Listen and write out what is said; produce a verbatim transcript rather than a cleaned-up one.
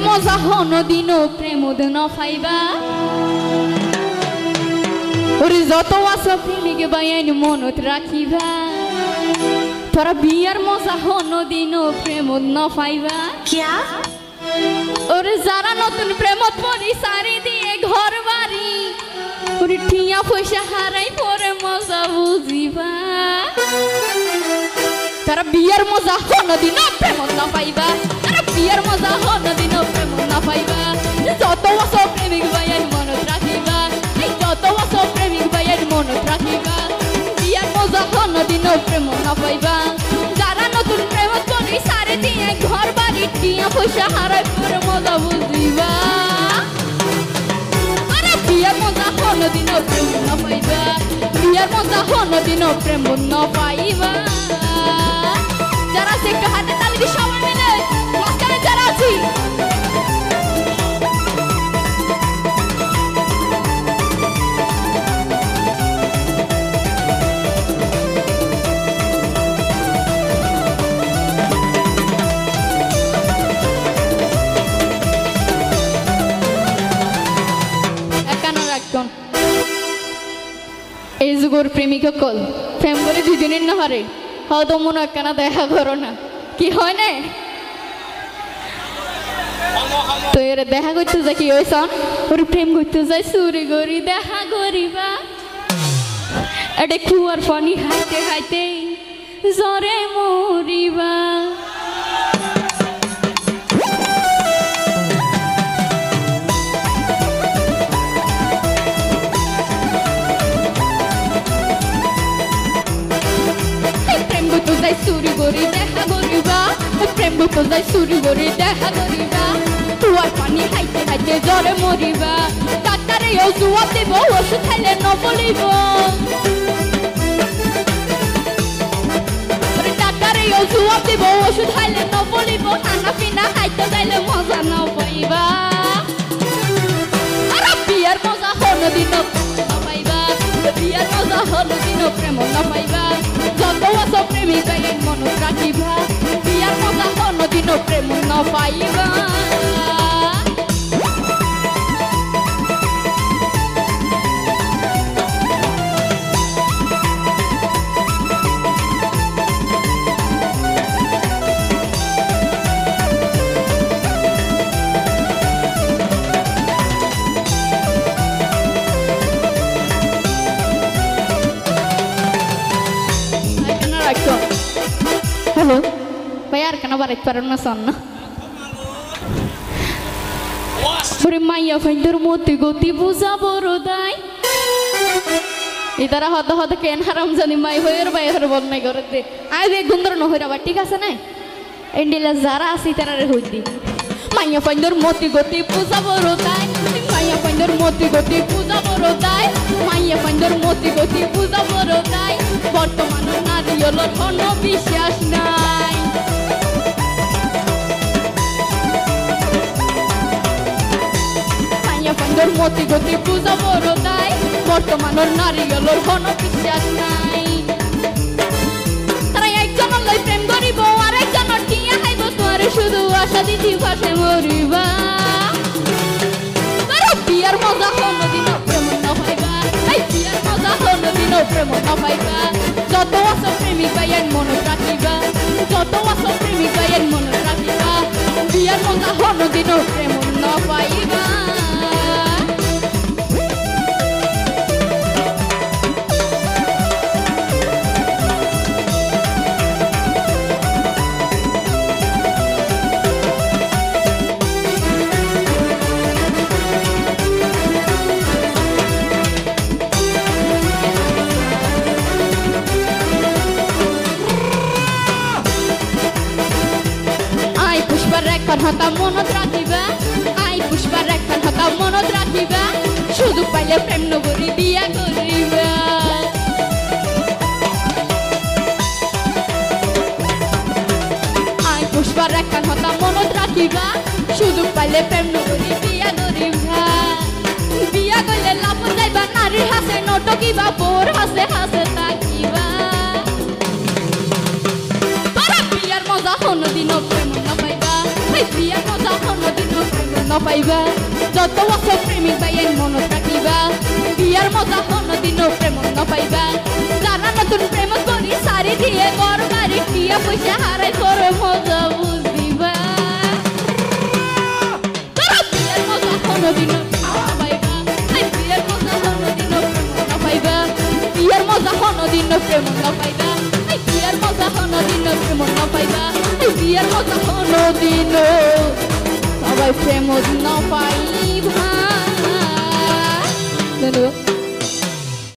মজা হনো দিনও প্রেম ন পাইবা ওরে যত আছো প্রেমিক বাইন মনত রাখিবা তোরা বিয়ার মজা হনো দিনও প্রেম ন পাইবা क्या ওরে যারা নতুন প্রেমত পড়ি সারি দিয়ে ঘর বাড়ি ওরে ঠিয়া পয়সা হারাই পরে মজা বুঝিবা তারা বিয়ার মজা হনো দিনও প্রেম ন পাইবা তারা বিয়ার মজা হনো দিনও প্রেম ন পাইবা যত আছো প্রেমিক বাইন মনত রাখিবা এই যত আছো প্রেমিক বাইন মনত রাখিবা বিয়ার মজা হনো দিনও প্রেম ন পাইবা যারা নতুন প্রেমত পড়ি সারি দিয়ে ঘর বাড়ি ঠিয়া পয়সা হারাই পরে মজা বুঝিবা আরে বিয়ার মজা হনো দিনও প্রেম ন পাইবা বিয়ার মজা হনো দিনও প্রেম ন পাইবা যারা আছে একটু হাতে তালি দিয়ে সবাই মিলে মাঝখানে যারা আছি এই যুগের প্রেমিক কল প্রেম করে দুদিনের না হারে হয়তো মনে একখানা দেখা করো না কি হয় না তো এর দেখা করতে যাই কি হয়েছ ওর প্রেম করতে যাই চুরি করি দেখা করিবা এটা কুয়ার পানি হাইতে হাইতে জ্বরে মরিবা চুরি করি দেখা করিবা প্রেম তো যাই চুরি করি দেখা করিবা কুয়ার পানি খাইতে খাইতে জ্বরে মরিবা ডাক্তারে জবাব দেব ওষুধ খাইলে ন বলিব ডাক্তারে জবাব দেব ওষুধ খাইলে ন বলিব খানা পিনা খাইতে যাইলে মজা ন পাইবা আর বিয়ার মজা হলো দিন পাইবা বিয়ার মজা হলো দিন প্রেম ন পাইবা যত আছো প্রেমিক বাইন মনত রাখিবা বিয়ার মজা হলো দিন প্রেম ন পাইবা হ্যালো ভাই আর কেন বাড়াইতে পারেন না শোন না মাইয়া ফাইন্দর মতি গতি বুঝা বড় দায় ইতারা হদ হদ কেন হারাম জানি মাই হইর বাই হর বল নাই করে দে আই দে গুন্দর ন হইরা বা ঠিক আছে না এন্ডিলা যারা আছে তারা রে হই দি মাইয়া ফাইন্দর মতি গতি বুঝা বড় দায় মাইয়া ফাইন্দর মতি গতি বুঝা বড় দায় মাইয়া ফাইন্দর মতি গতি বুঝা বড় দায় বর্তমান নারী হলো কোনো বিশ্বাস নাই মাইয়া ফাইন্দর মতি গতি বুঝা বড় দায় বর্তমান নারী হলো কোনো বিশ্বাস নাই তারা একজন লই প্রেম করিব আর একজন টিয়া খাইব তোরে শুধু আশা দিতি ভাসে মরিবা তারা বিয়ার মজা হলো দিন প্রেম না পাইবা এই বিয়ার মজা হলো দিন প্রেম না পাইবা যত আছো প্রেমিক বাইন মনত রাখিবা যত আছো প্রেমিক বাইন মনত রাখিবা বিয়ার মজা হলো দিন প্রেম না পাইবা হতা মনত রাখিবা আই পুষ্পার একখান হতা মনত রাখিবা শুধু পাইলে প্রেম নগরী বিয়া করিবা আই পুষ্পার একখান হতা মনত রাখিবা শুধু পাইলে প্রেম নগরী বিয়া করিবা বিয়া করলে লাভ যাইবা নারীর হাসে নটকিবা বোর হাসে হাসে তাকিবা বিয়ার মজা হনো দিন প্রেম না পাইবা বিয়ার মজা হনো দিন পাইবা যত বছর প্রেমিক ভাইয়ের মনত রাখিবা বিয়ার মজা কোনদিনও প্রেম না পাইবা যারা নতুন প্রেম করি সারি দিয়ে ঘর বাড়ি টিয়া পয়সা হারাই তোর মজা বুঝিবা তারা বিয়ার মজা কোনদিনও পাইবা এই বিয়ার মজা কোনদিনও প্রেম না পাইবা বিয়ার মজা কোনদিনও প্রেম না পাইবা এই বিয়ার মজা কোনদিনও প্রেম না পাইবা এই বিয়ার মজা কোনদিনও সবাই প্রেম না পাইবা।